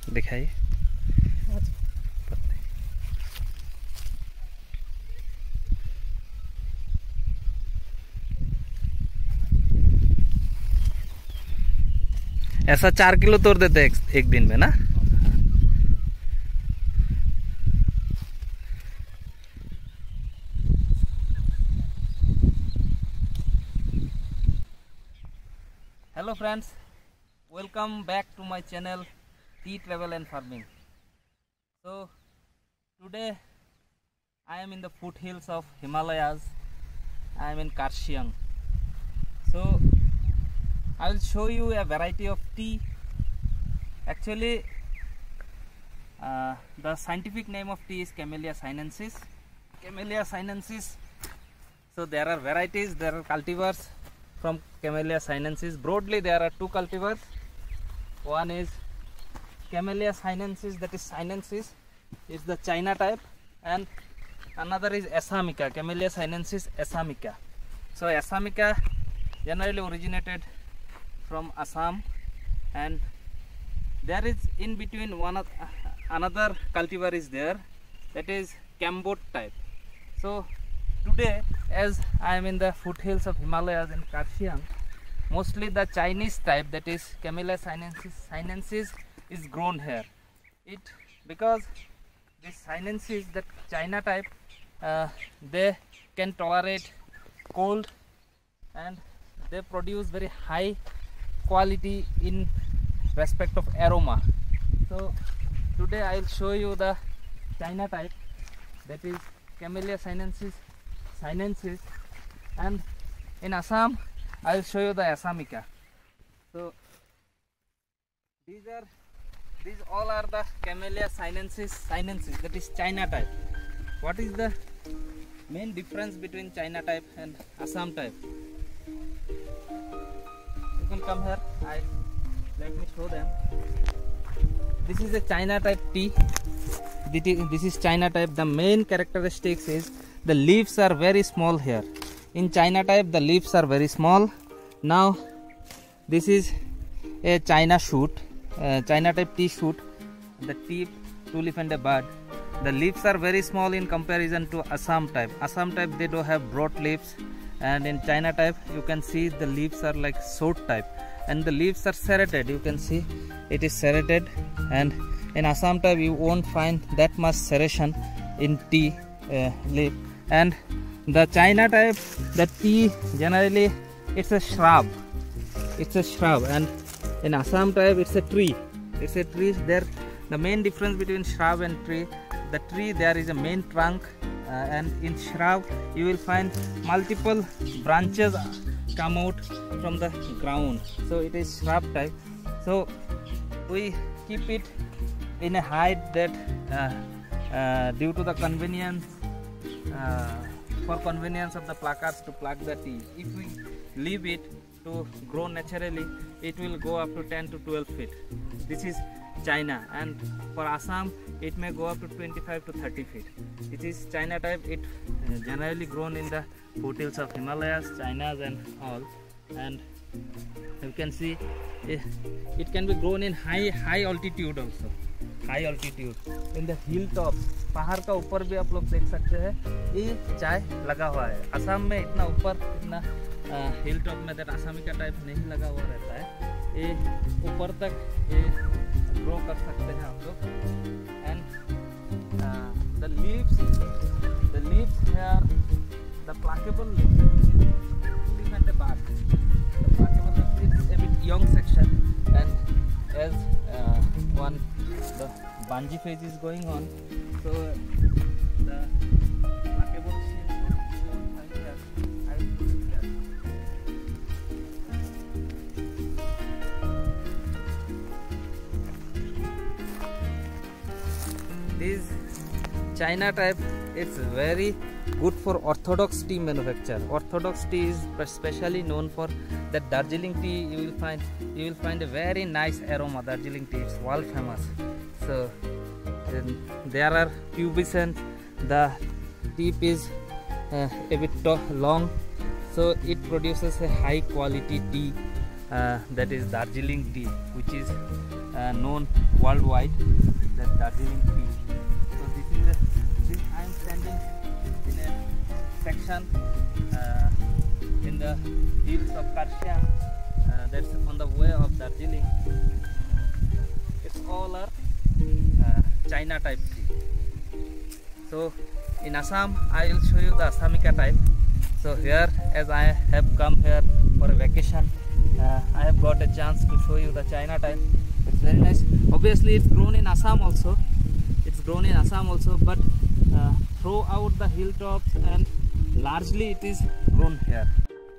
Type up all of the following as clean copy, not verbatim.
दिखाइए। ऐसा 4 किलो तोड़ देते हैं एक दिन में ना। Hello friends, welcome back to my channel Tea Travel and Farming. So today I am in the foothills of Himalayas. I am in Darjeeling. So I will show you a variety of tea. Actually the scientific name of tea is Camellia sinensis. Camellia sinensis. So there are varieties, there are cultivars from Camellia sinensis. Broadly there are two cultivars. One is Camellia sinensis, that is sinensis, is the China type, and another is Assamica, Camellia sinensis Assamica. So Assamica generally originated from Assam, and there is in between one of another cultivar is there, that is Camellia type. So today, as I am in the foothills of Himalayas in Darjeeling, mostly the Chinese type, that is Camellia sinensis is grown here. Because this sinensis, that China type, they can tolerate cold and they produce very high quality in respect of aroma. So today I will show you the China type, that is Camellia sinensis, and in Assam I will show you the Assamica. So these all are the Camellia sinensis, that is China type. What is the main difference between China type and Assam type? You can come here, let me show them. This is a China type tea. This is China type. The main characteristics is the leaves are very small here. In China type the leaves are very small. Now this is a China shoot, China type tea shoot, the tip, tulip and a bud. The leaves are very small in comparison to Assam type. Assam type they do have broad leaves, and in China type you can see the leaves are like short type, and the leaves are serrated. You can see it is serrated, and in Assam type you won't find that much serration in tea leaf. And the China type, the tea generally it's a shrub, and in Assam type it's a tree. There the main difference between shrub and tree, the tree there is a main trunk, and in shrub you will find multiple branches come out from the ground. So it is shrub type. So we keep it in a height that due to the convenience, for convenience of the pluckers to pluck the tea. If we leave it to grow naturally, it will go up to 10 to 12 feet. This is China, and for Assam it may go up to 25 to 30 feet. It is China type. It generally grown in the foothills of Himalayas, China and all, and you can see it can be grown in high altitude also. High altitude in the hilltop, पहाड़ का ऊपर भी आप लोग देख सकते हैं ये चाय लगा हुआ है. असम में इतना ऊपर, इतना हिल टॉप में दैट आसामी का टाइप नहीं लगा हुआ रहता है. ये ऊपर तक ये ग्रो कर सकते हैं आप लोग. And the leaves here, the pluckable leaf and the bark. The pluckable leaf is a bit young section, and as the bungee phase is going on, so the pluckable sheet will find here. I will put it here. This China type is very good for orthodox tea manufacture. Orthodox tea is especially known for that Darjeeling tea. You will find a very nice aroma. Darjeeling tea is world famous. So there are pubescent. The tip is a bit long, so it produces a high quality tea, that is Darjeeling tea, which is known worldwide, that Darjeeling tea. So I am standing in a section in the hills of Karshan, that's on the way of Darjeeling. It's all are China type tea. So in Assam I will show you the Assamika type. So here, as I have come here for a vacation, I have got a chance to show you the China type. It's very nice. Obviously it's grown in Assam also. But throughout the hilltops and largely it is grown here.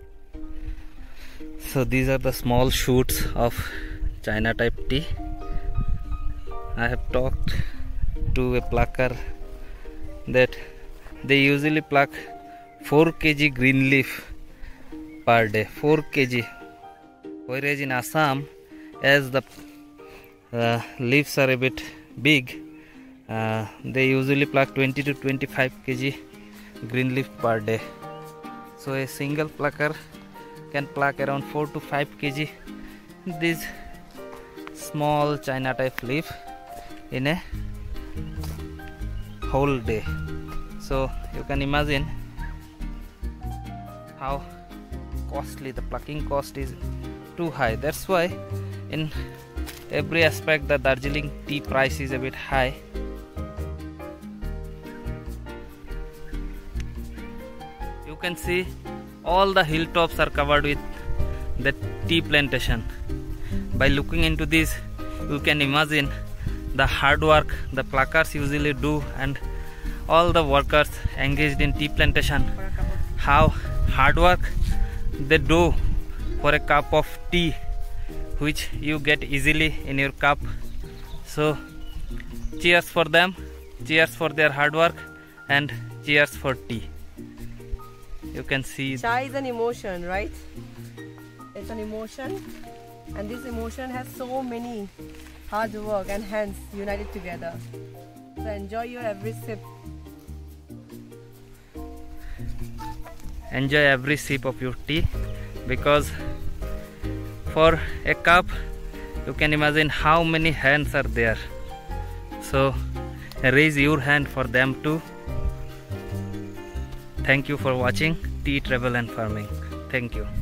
So these are the small shoots of China type tea. I have talked to a plucker that they usually pluck 4 kg green leaf per day, 4 kg. Whereas in Assam, as the leaves are a bit big, they usually pluck 20 to 25 kg green leaf per day. So a single plucker can pluck around 4 to 5 kg this small China type leaf in a whole day. So you can imagine how costly the plucking cost is too high. That's why in every aspect the Darjeeling tea price is a bit high. You can see all the hilltops are covered with the tea plantation. By looking into this, you can imagine the hard work the pluckers usually do and all the workers engaged in tea plantation, how hard work they do for a cup of tea which you get easily in your cup. So cheers for them, cheers for their hard work, and cheers for tea. You can see chai is an emotion, right? It's an emotion, and this emotion has so many hard work and hands united together. So enjoy your every sip. Enjoy every sip of your tea, because for a cup you can imagine how many hands are there. So raise your hand for them too. Thank you for watching Tea, Travel and Farming. Thank you.